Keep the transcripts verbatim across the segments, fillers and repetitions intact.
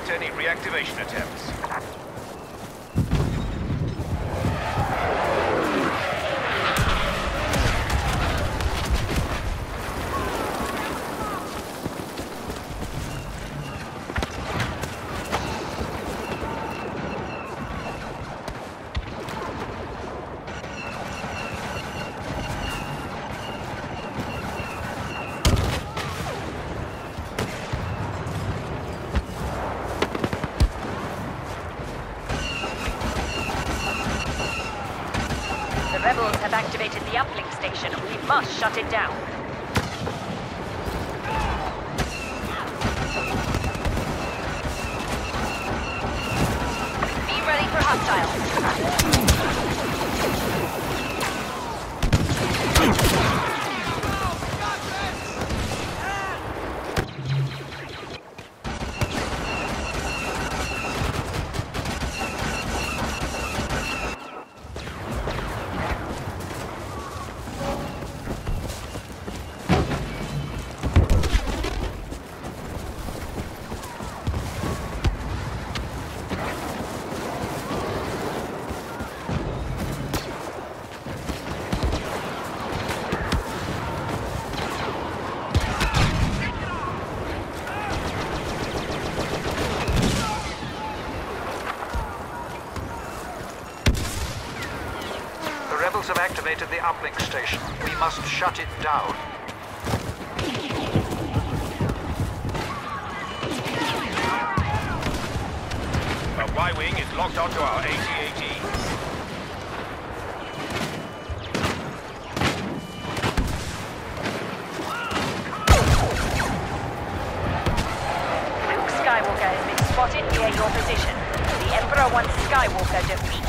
prevent any reactivation attempts. Rebels have activated the uplink station. We must shut it down. Be ready for hostiles. Have activated the uplink station. We must shut it down. A Y-wing is locked onto our A T A T. Luke Skywalker has been spotted near your position. The Emperor wants Skywalker defeated.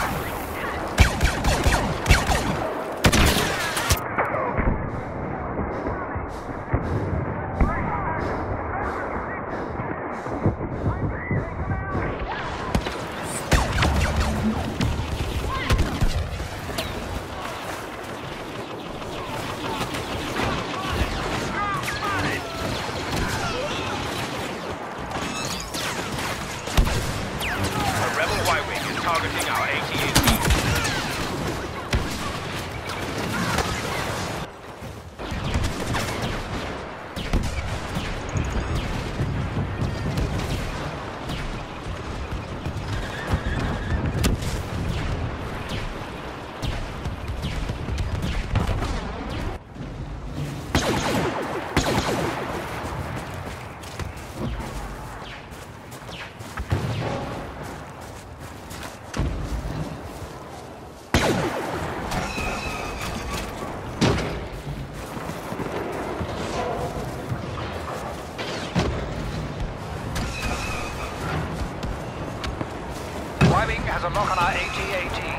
Targeting our A T A T. Y-wing has a lock on our A T A T.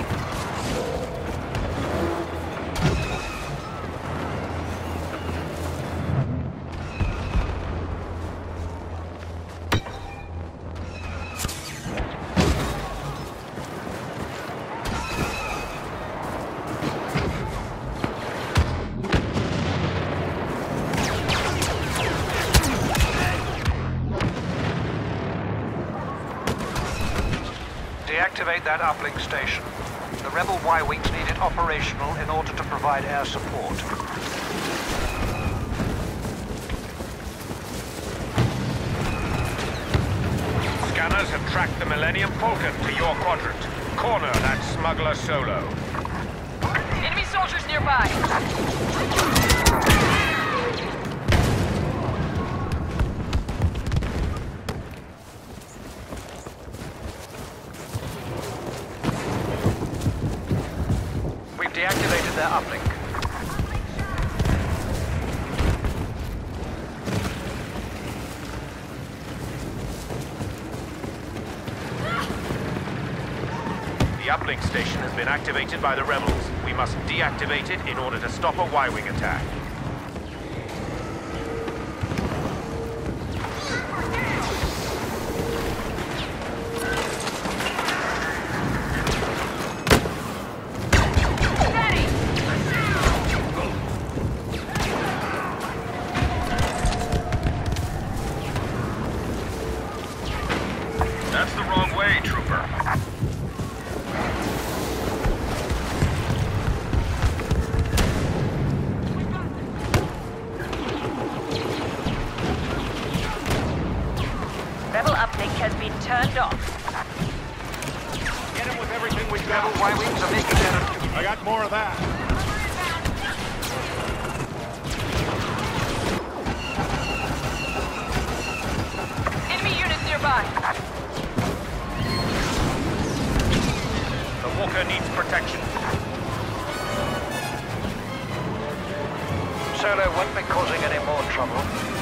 Deactivate that uplink station. The rebel Y-wings need it operational in order to provide air support. Scanners have tracked the Millennium Falcon to your quadrant. Corner that smuggler Solo. Enemy soldiers nearby. Deactivated their uplink. The uplink station has been activated by the rebels. We must deactivate it in order to stop a Y-wing attack. That's the wrong way, trooper. Rebel uplink has been turned off. Get him with everything we've Rebel got. Y-wings are making their... I got more of that. Enemy units nearby. The Walker needs protection. Solo won't be causing any more trouble.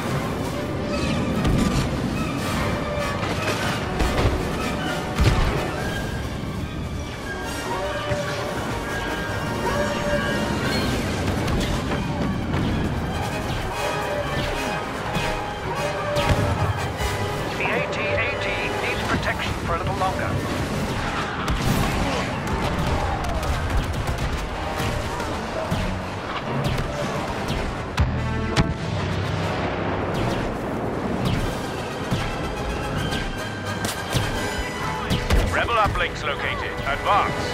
The A T A T needs protection for a little longer. Rebel uplinks located. Advance.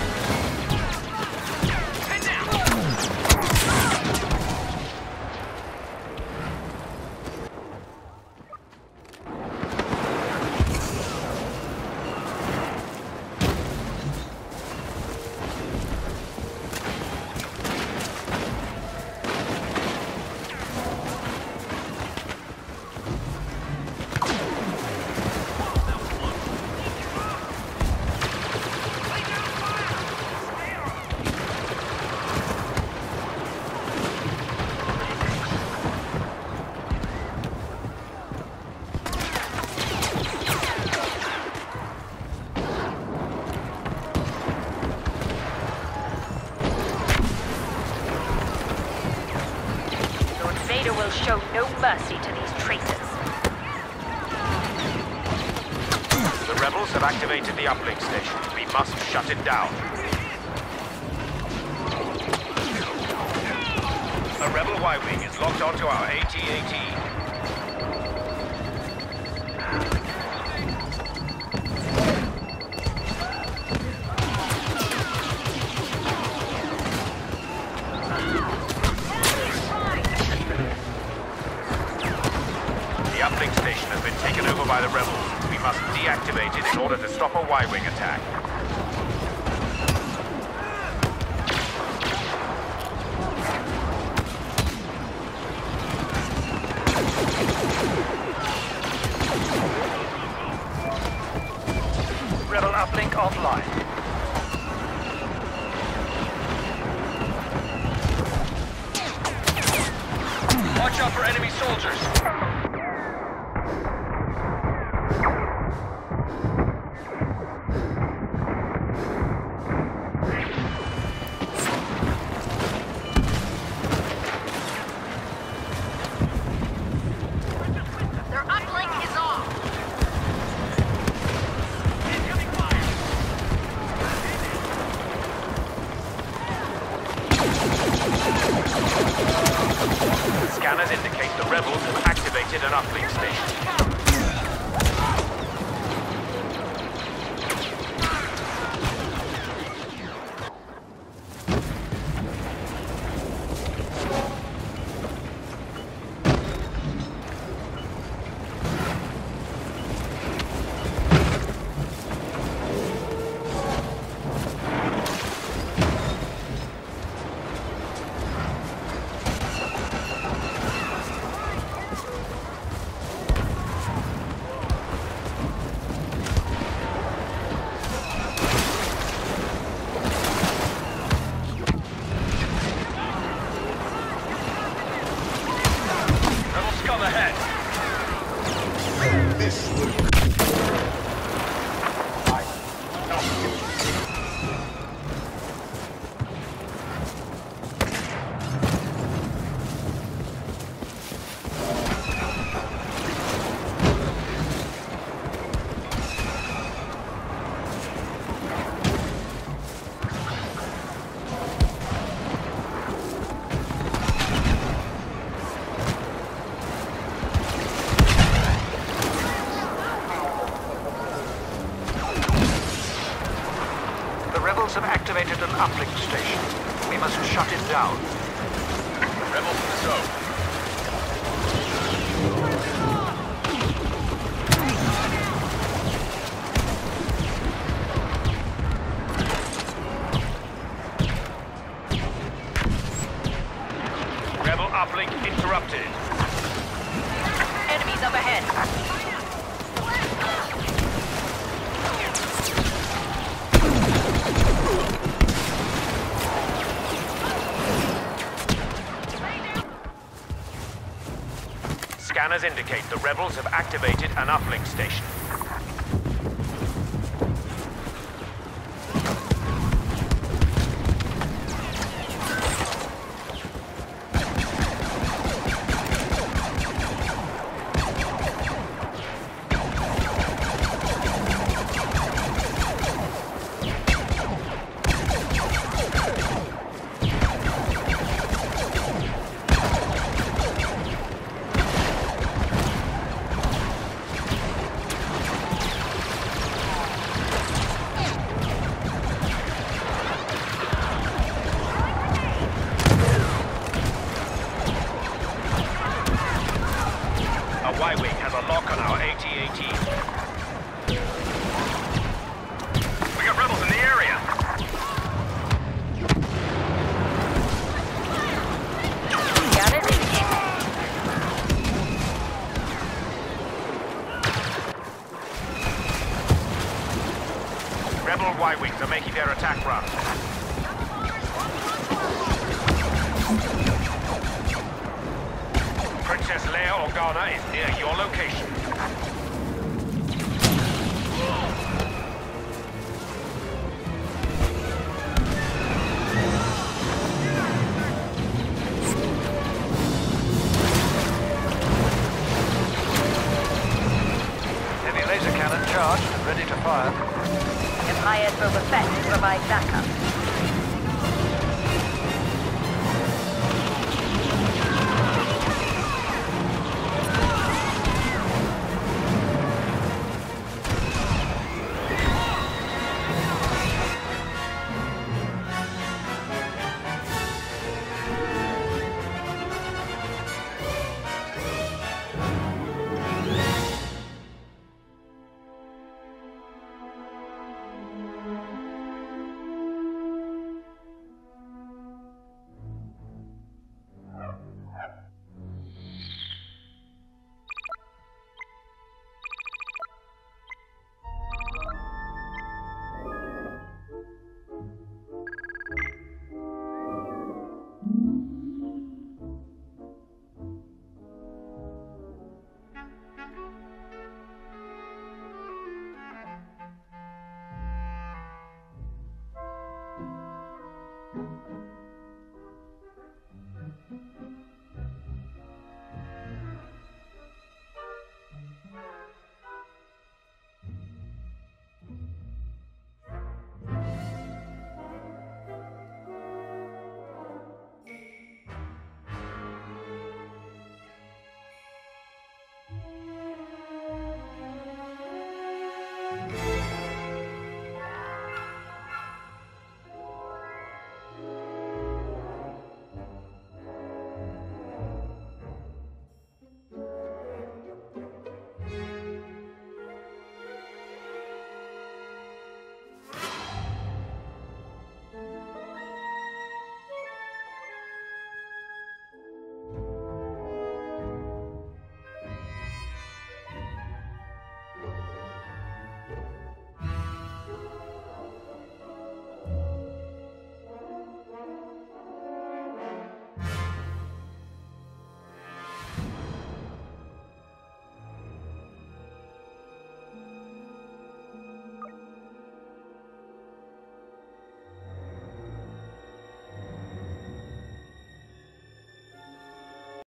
Vader will show no mercy to these traitors. The rebels have activated the uplink station. We must shut it down. A rebel Y-wing is locked onto our A T A T. The uplink station has been taken over by the rebels. We must deactivate it in order to stop a Y-wing attack. Rebel uplink offline. Watch out for enemy soldiers! Their uplink is off. Scanners indicate the rebels have activated an uplink station. Rebels have activated an uplink station. We must shut it down. Rebels in the zone. Rebel uplink interrupted. Enemies up ahead. Scanners indicate the rebels have activated an uplink station. Y-Wing has a lock on our A T A T. We got rebels in the area. Scanners indicated. Rebel Y-Wings are making their attack run. Princess Leia Organa is near your location. Heavy laser cannon charged and ready to fire. Empire's Boba Fett provides backup. You